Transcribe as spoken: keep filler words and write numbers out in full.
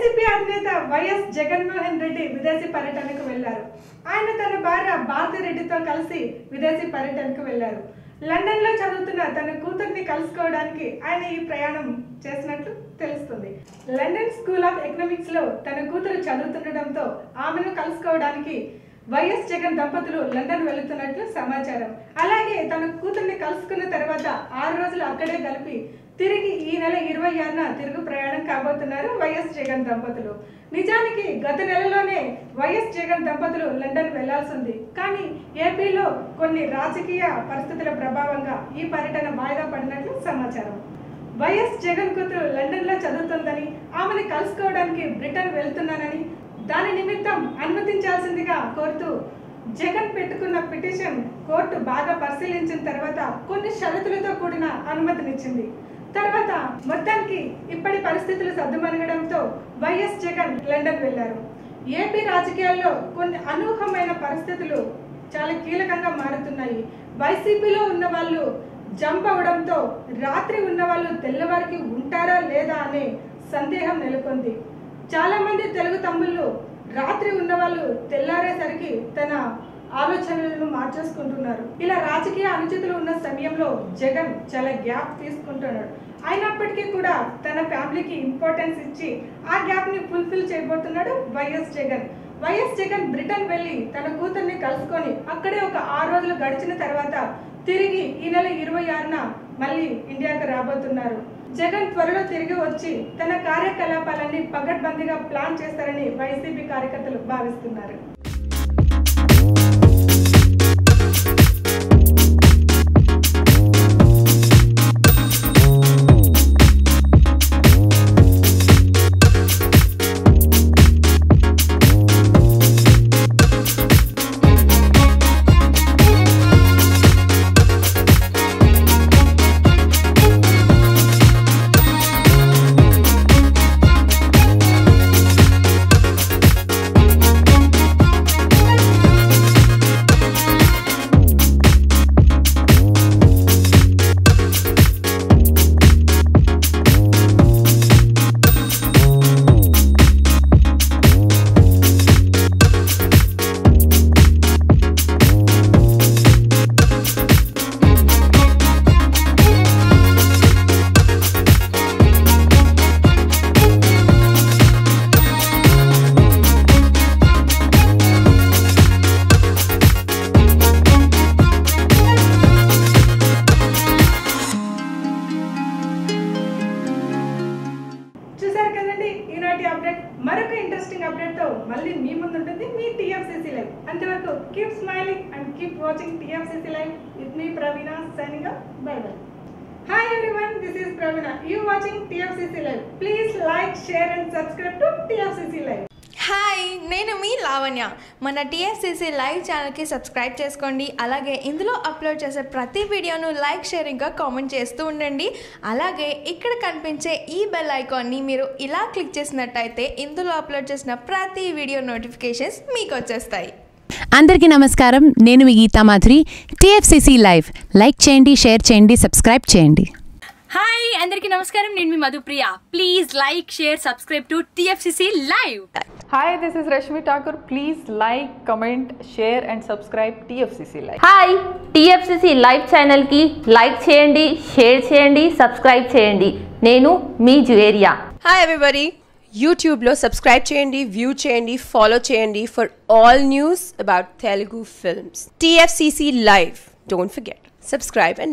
YCP అధినేత YS Jagan Mohan Reddy విదేశీ పర్యటనకు వెళ్లారు. ఆయన తన భార్య భారతి రెడ్డితో కలిసి విదేశీ పర్యటనకు వెళ్లారు. లండన్ లో చదువుతున్న తన కూతుర్ని కలుసుకోవడానికి ఆయన ఈ ప్రయాణం చేసినట్లు తెలుస్తుంది. లండన్ స్కూల్ ఆఫ్ ఎకనామిక్స్ లో తన కూతురు చదువుతుండటంతో ఆమెను కలుసుకోవడానికి వైఎస్ జగన్ దంపతులు లండన్ వెళుతున్నట్లు సమాచారం. అలాగే తన కూతుర్ని కలుసుకున్న తర్వాత ఆరు రోజులు అక్కడే గడిపి తిరిగి ఈ నెల ఇరవై ఆరున తిరుగు ప్రయాణం కాబోతున్నారు వైఎస్ జగన్ దంపతులు. నిజానికి గత నెలలోనే వైఎస్ జగన్ దంపతులు లండన్ వెళ్లాల్సింది. కానీ ఏపీలో కొన్ని రాజకీయ పరిస్థితుల ప్రభావంగా ఈ పర్యటన వాయిదా పడినట్లు సమాచారం. వైఎస్ జగన్ కూతురు లండన్ లో చదువుతుందని, ఆమెను కలుసుకోవడానికి బ్రిటన్ వెళ్తున్నానని, దాని నిమిత్తం అనుమతించాల్సిందిగా కోరుతూ జగన్ పెట్టుకున్న పిటిషన్ కోర్టు బాగా పరిశీలించిన తర్వాత కొన్ని షరతులతో కూడిన అనుమతినిచ్చింది. తర్వాత మొత్తానికి ఇప్పటి పరిస్థితులు సద్దుమణగడంతో వైఎస్ జగన్ లండన్ వెళ్లారు. ఏపీ రాజకీయాల్లో కొన్ని అనూహ్యమైన పరిస్థితులు చాలా కీలకంగా మారుతున్నాయి. వైసీపీలో ఉన్న వాళ్ళు జంప్ అవడంతో రాత్రి ఉన్న వాళ్ళు తెల్లవారికి ఉంటారా లేదా అనే సందేహం నెలకొంది. చాలా మంది తెలుగు తమ్ముళ్ళు రాత్రి ఉన్న వాళ్ళు తెల్లారేసరికి తన ఆలోచనలను మార్చేసుకుంటున్నారు. ఇలా రాజకీయ అనుచితులు ఉన్న సమయంలో జగన్ చాలా గ్యాప్ తీసుకుంటున్నాడు. అయినప్పటికీ కూడా తన ఫ్యామిలీకి ఇంపార్టెన్స్ ఇచ్చి ఆ గ్యాప్ ని ఫుల్ఫిల్ చేయబోతున్నాడు YS Jagan. YS Jagan Britain వెళ్లి తన కూతుర్ని కలుసుకొని అక్కడే ఒక ఆరు రోజులు గడిచిన తర్వాత తిరిగి ఈ నెల ఇరవై ఆరున మళ్ళీ ఇండియాకు రాబోతున్నారు. జగన్ త్వరలో తిరిగి వచ్చి తన కార్యకలాపాలన్నీ పగడ్బందీగా ప్లాన్ చేస్తారని వైసీపీ కార్యకర్తలు భావిస్తున్నారు. మరొక ఇంట్రెస్టింగ్ అప్డేట్ తో మళ్ళీ మీ ముందు ఉంటుంది మీ టీఎఫ్సీసీ లైవ్. అంతవరకు keep smiling and keep watching TFCC live with మీ Praveena signing off. Bye bye. Hi everyone, this is Pravina. You watching T F C C Live. Please like, share and subscribe to T F C C Live. Hi, నేను మీ లావణ్య. మన TFCC live ఛానల్కి subscribe చేసుకోండి. అలాగే ఇందులో upload చేసే ప్రతి వీడియోను లైక్, షేర్ ఇంకా కామెంట్ చేస్తూ ఉండండి. అలాగే ఇక్కడ కనిపించే ఈ బెల్ ఐకాన్ని మీరు ఇలా క్లిక్ చేసినట్టయితే ఇందులో అప్లోడ్ చేసిన ప్రతి వీడియో నోటిఫికేషన్స్ మీకు వచ్చేస్తాయి. అందరికీ నమస్కారం, నేను మీ Geetha Madhuri. TFCC live like చేయండి, షేర్ చేయండి, సబ్స్క్రైబ్ చేయండి. హాయ్, అందరికీ నమస్కారం, నేను మీ Madhupriya. Please like, share, subscribe to TFCC live. Hi, this is Rashmi Thakur. Please like, comment, share and subscribe T F C C Live. Hi, T F C C Live channel ki like cheyandi, share cheyandi, subscribe cheyandi. Nenu మీ Juveria. Hi everybody. YouTube లో subscribe చేయండి, view చేయండి, follow చేయండి for all news about Telugu films. T F C C Live. Don't forget. Subscribe and